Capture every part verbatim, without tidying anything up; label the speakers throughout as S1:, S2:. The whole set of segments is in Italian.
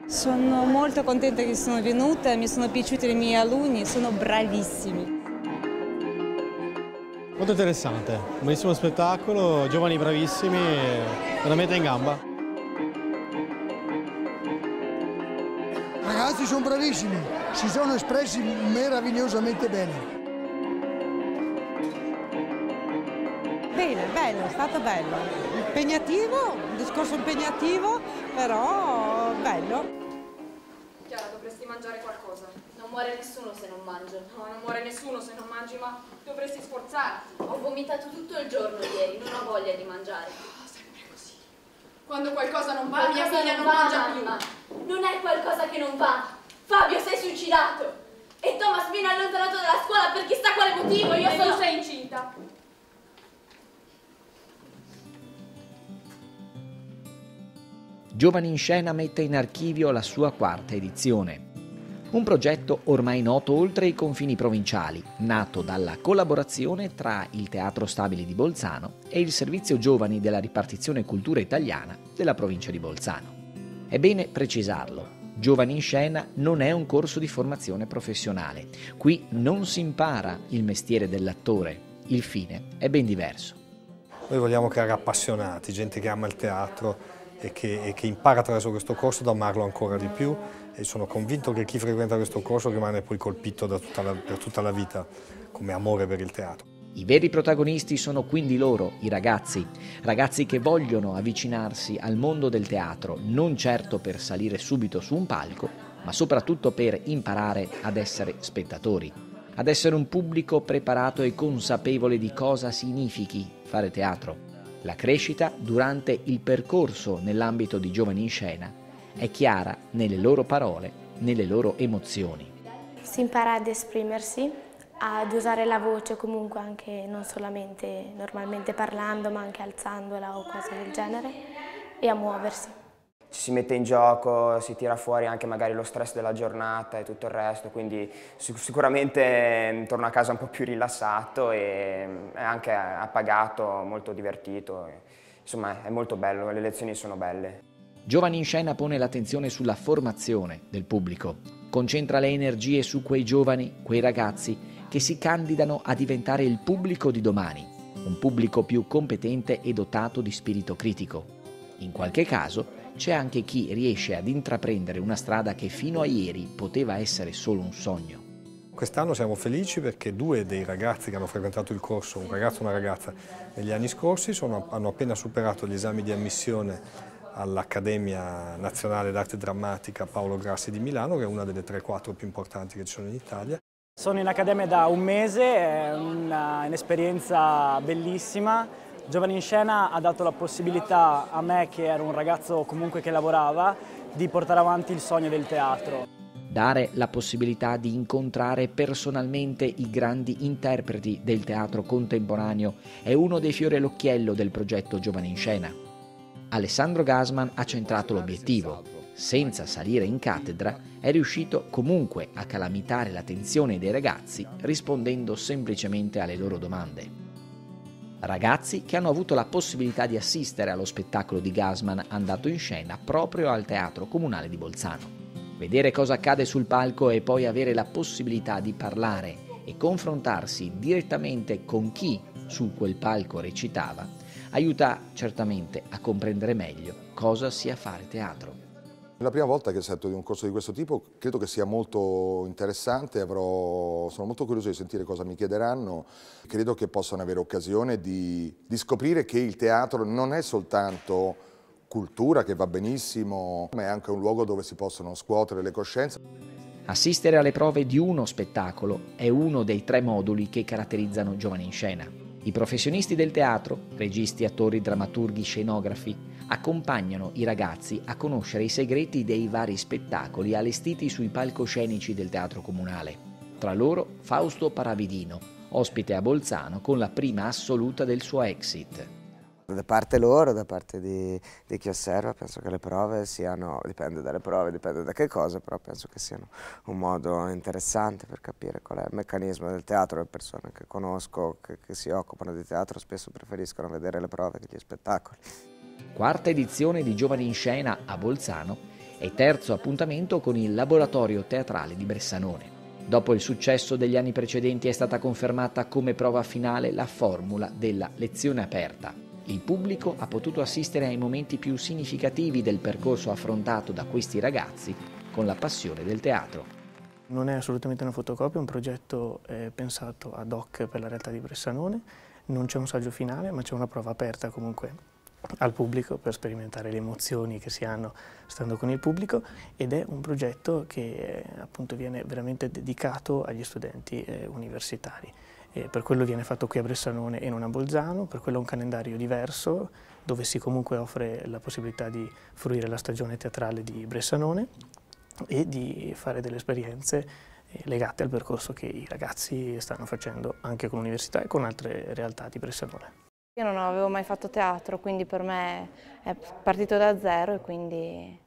S1: Sono molto contenta che sono venuta, mi sono piaciuti i miei alunni, sono bravissimi.
S2: Molto interessante, un bellissimo spettacolo, giovani bravissimi, veramente in gamba.
S3: Ragazzi sono bravissimi, si sono espressi meravigliosamente bene.
S4: Bene, bello, è stato bello. Impegnativo, un discorso impegnativo, però bello.
S5: Chiara, dovresti mangiare qualcosa. Non muore nessuno se non mangio. No, non muore nessuno se non mangi, ma dovresti sforzarti.
S6: Ho vomitato tutto il giorno ieri, non ho voglia di mangiare.
S5: Oh, sempre così. Quando qualcosa non va, mia figlia non
S6: va,
S5: mangia
S6: mamma.
S5: più.
S6: Non è qualcosa che non va. Fabio si è suicidato. E Thomas viene allontanato dalla scuola per chissà quale motivo. Io
S5: e
S6: sono...
S5: tu sei incinta.
S7: Giovani in Scena mette in archivio la sua quarta edizione. Un progetto ormai noto oltre i confini provinciali, nato dalla collaborazione tra il Teatro Stabili di Bolzano e il Servizio Giovani della Ripartizione Cultura Italiana della provincia di Bolzano. È bene precisarlo, Giovani in Scena non è un corso di formazione professionale. Qui non si impara il mestiere dell'attore, il fine è ben diverso.
S8: Noi vogliamo creare appassionati, gente che ama il teatro e che, e che impara attraverso questo corso ad amarlo ancora di più, e sono convinto che chi frequenta questo corso rimane poi colpito da tutta la, per tutta la vita come amore per il teatro.
S7: I veri protagonisti sono quindi loro, i ragazzi, ragazzi che vogliono avvicinarsi al mondo del teatro, non certo per salire subito su un palco, ma soprattutto per imparare ad essere spettatori, ad essere un pubblico preparato e consapevole di cosa significhi fare teatro. La crescita durante il percorso nell'ambito di Giovani in Scena è chiara nelle loro parole, nelle loro emozioni.
S9: Si impara ad esprimersi, ad usare la voce comunque anche non solamente normalmente parlando, ma anche alzandola o cose del genere, e a muoversi.
S10: Ci si mette in gioco, si tira fuori anche magari lo stress della giornata e tutto il resto, quindi sicuramente torno a casa un po' più rilassato e anche appagato, molto divertito. Insomma, è molto bello, le lezioni sono belle.
S7: Giovani in Scena pone l'attenzione sulla formazione del pubblico, concentra le energie su quei giovani, quei ragazzi che si candidano a diventare il pubblico di domani, un pubblico più competente e dotato di spirito critico. In qualche caso c'è anche chi riesce ad intraprendere una strada che fino a ieri poteva essere solo un sogno.
S8: Quest'anno siamo felici perché due dei ragazzi che hanno frequentato il corso, un ragazzo e una ragazza, negli anni scorsi sono, hanno appena superato gli esami di ammissione all'Accademia Nazionale d'Arte Drammatica Paolo Grassi di Milano, che è una delle tre quattro più importanti che ci sono in Italia.
S11: Sono in accademia da un mese, è un'esperienza bellissima. Giovani in Scena ha dato la possibilità a me, che ero un ragazzo comunque che lavorava, di portare avanti il sogno del teatro.
S7: Dare la possibilità di incontrare personalmente i grandi interpreti del teatro contemporaneo è uno dei fiori all'occhiello del progetto Giovani in Scena. Alessandro Gasman ha centrato l'obiettivo. Senza salire in cattedra, è riuscito comunque a calamitare l'attenzione dei ragazzi rispondendo semplicemente alle loro domande. Ragazzi che hanno avuto la possibilità di assistere allo spettacolo di Gasman andato in scena proprio al Teatro Comunale di Bolzano. Vedere cosa accade sul palco e poi avere la possibilità di parlare e confrontarsi direttamente con chi su quel palco recitava aiuta certamente a comprendere meglio cosa sia fare teatro.
S12: La prima volta che sento di un corso di questo tipo credo che sia molto interessante, avrò, sono molto curioso di sentire cosa mi chiederanno, credo che possano avere occasione di, di scoprire che il teatro non è soltanto cultura, che va benissimo, ma è anche un luogo dove si possono scuotere le coscienze.
S7: Assistere alle prove di uno spettacolo è uno dei tre moduli che caratterizzano Giovani in Scena. I professionisti del teatro, registi, attori, drammaturghi, scenografi, accompagnano i ragazzi a conoscere i segreti dei vari spettacoli allestiti sui palcoscenici del Teatro Comunale. Tra loro Fausto Paravidino, ospite a Bolzano con la prima assoluta del suo exit.
S13: Da parte loro, da parte di, di chi osserva, penso che le prove siano, dipende dalle prove, dipende da che cosa, però penso che siano un modo interessante per capire qual è il meccanismo del teatro. Le persone che conosco, che, che si occupano di teatro, spesso preferiscono vedere le prove che gli spettacoli.
S7: Quarta edizione di Giovani in Scena a Bolzano e terzo appuntamento con il Laboratorio Teatrale di Bressanone. Dopo il successo degli anni precedenti è stata confermata come prova finale la formula della lezione aperta. Il pubblico ha potuto assistere ai momenti più significativi del percorso affrontato da questi ragazzi con la passione del teatro.
S14: Non è assolutamente una fotocopia, è un progetto eh, pensato ad hoc per la realtà di Bressanone. Non c'è un saggio finale, ma c'è una prova aperta comunque al pubblico per sperimentare le emozioni che si hanno stando con il pubblico, ed è un progetto che eh, appunto viene veramente dedicato agli studenti eh, universitari. E per quello viene fatto qui a Bressanone e non a Bolzano, per quello è un calendario diverso dove si comunque offre la possibilità di fruire la stagione teatrale di Bressanone e di fare delle esperienze eh, legate al percorso che i ragazzi stanno facendo anche con l'università e con altre realtà di Bressanone.
S15: Io non avevo mai fatto teatro, quindi per me è partito da zero e quindi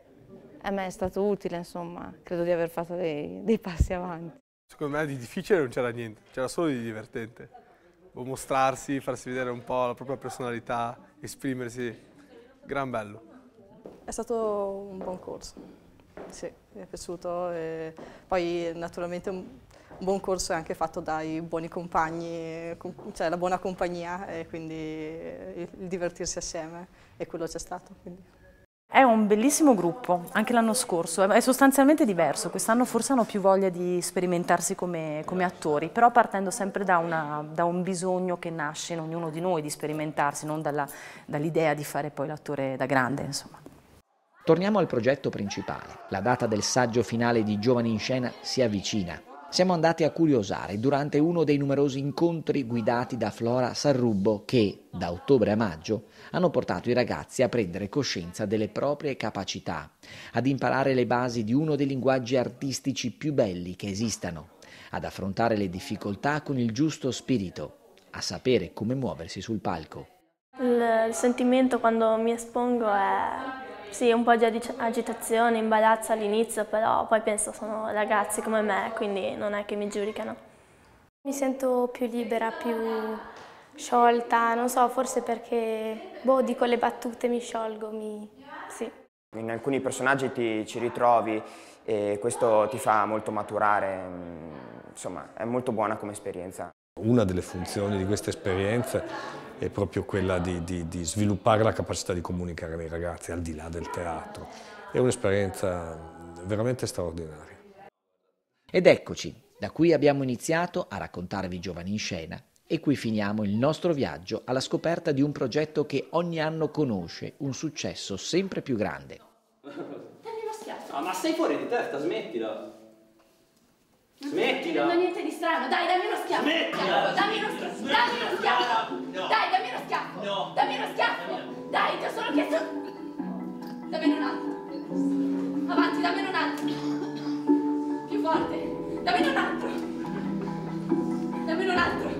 S15: a me è stato utile, insomma, credo di aver fatto dei, dei passi avanti.
S16: Secondo me di difficile non c'era niente, c'era solo di divertente. Mostrarsi, farsi vedere un po' la propria personalità, esprimersi, gran bello.
S17: È stato un buon corso, sì, mi è piaciuto e poi naturalmente un buon corso è anche fatto dai buoni compagni, cioè la buona compagnia e quindi il divertirsi assieme e quello c'è stato. Quindi.
S18: È un bellissimo gruppo, anche l'anno scorso, è sostanzialmente diverso, quest'anno forse hanno più voglia di sperimentarsi come, come attori, però partendo sempre da, una, da un bisogno che nasce in ognuno di noi di sperimentarsi, non dall'idea di fare poi l'attore da grande, insomma.
S7: Torniamo al progetto principale. La data del saggio finale di Giovani in Scena si avvicina. Siamo andati a curiosare durante uno dei numerosi incontri guidati da Flora Sarrubbo che, da ottobre a maggio, hanno portato i ragazzi a prendere coscienza delle proprie capacità, ad imparare le basi di uno dei linguaggi artistici più belli che esistano, ad affrontare le difficoltà con il giusto spirito, a sapere come muoversi sul palco.
S9: Il, il sentimento quando mi espongo è... Sì, un po' di agitazione, imbarazzo all'inizio, però poi penso sono ragazzi come me, quindi non è che mi giudicano. Mi sento più libera, più sciolta, non so, forse perché, boh, dico le battute, mi sciolgo, mi... sì.
S10: In alcuni personaggi ti ci ritrovi e questo ti fa molto maturare, insomma, è molto buona come esperienza.
S8: Una delle funzioni di questa esperienza è proprio quella di, di, di sviluppare la capacità di comunicare nei ragazzi al di là del teatro. È un'esperienza veramente straordinaria.
S7: Ed eccoci, da qui abbiamo iniziato a raccontarvi Giovani in Scena e qui finiamo il nostro viaggio alla scoperta di un progetto che ogni anno conosce un successo sempre più grande.
S19: Dammi uno schiaffo. Ah, ma sei fuori di testa, smettila. Smettila!
S6: Non ho niente di strano, dai, dammi uno schiaffo!
S19: Smettila!
S6: Dammi uno schiaffo! Dammi uno schiaffo!
S19: No.
S6: Dai, dammi uno schiaffo!
S19: No.
S6: Dammi uno schiaffo! Dai, ti ho solo chiesto... Dammene un altro! Avanti, dammene un altro! Più forte! Dammene un altro! Dammene un altro!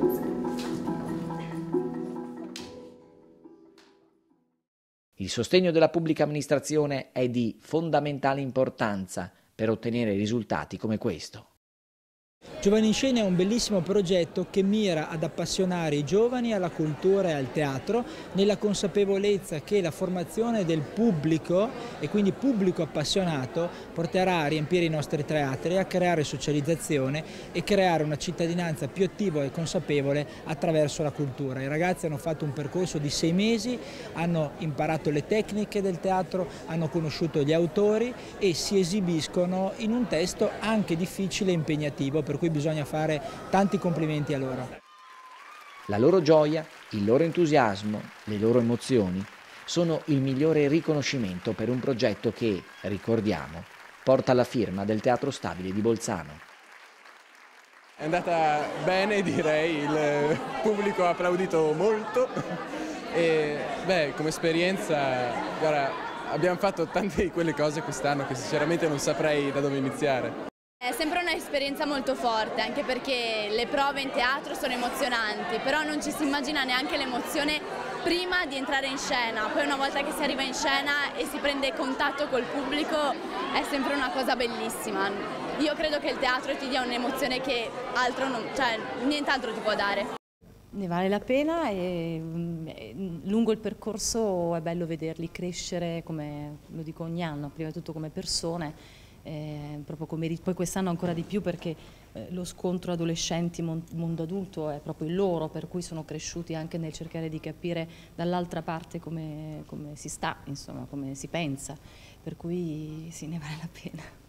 S7: Il sostegno della pubblica amministrazione è di fondamentale importanza per ottenere risultati come questo.
S20: Giovani in Scena è un bellissimo progetto che mira ad appassionare i giovani alla cultura e al teatro nella consapevolezza che la formazione del pubblico e quindi pubblico appassionato porterà a riempire i nostri teatri, a creare socializzazione e creare una cittadinanza più attiva e consapevole attraverso la cultura. I ragazzi hanno fatto un percorso di sei mesi, hanno imparato le tecniche del teatro, hanno conosciuto gli autori e si esibiscono in un testo anche difficile e impegnativo, per cui bisogna fare tanti complimenti a loro.
S7: La loro gioia, il loro entusiasmo, le loro emozioni sono il migliore riconoscimento per un progetto che, ricordiamo, porta la firma del Teatro Stabile di Bolzano.
S21: È andata bene, direi, il pubblico ha applaudito molto e beh, come esperienza, guarda, abbiamo fatto tante di quelle cose quest'anno che sinceramente non saprei da dove iniziare.
S6: È sempre un'esperienza molto forte, anche perché le prove in teatro sono emozionanti, però non ci si immagina neanche l'emozione prima di entrare in scena. Poi una volta che si arriva in scena e si prende contatto col pubblico è sempre una cosa bellissima. Io credo che il teatro ti dia un'emozione che altro non, cioè, nient'altro ti può dare.
S18: Ne vale la pena e lungo il percorso è bello vederli crescere, come lo dico ogni anno, prima di tutto come persone, eh, proprio come, poi quest'anno ancora di più perché eh, lo scontro adolescenti-mondo adulto è proprio il loro, per cui sono cresciuti anche nel cercare di capire dall'altra parte come, come si sta, insomma, come si pensa, per cui sì, ne vale la pena.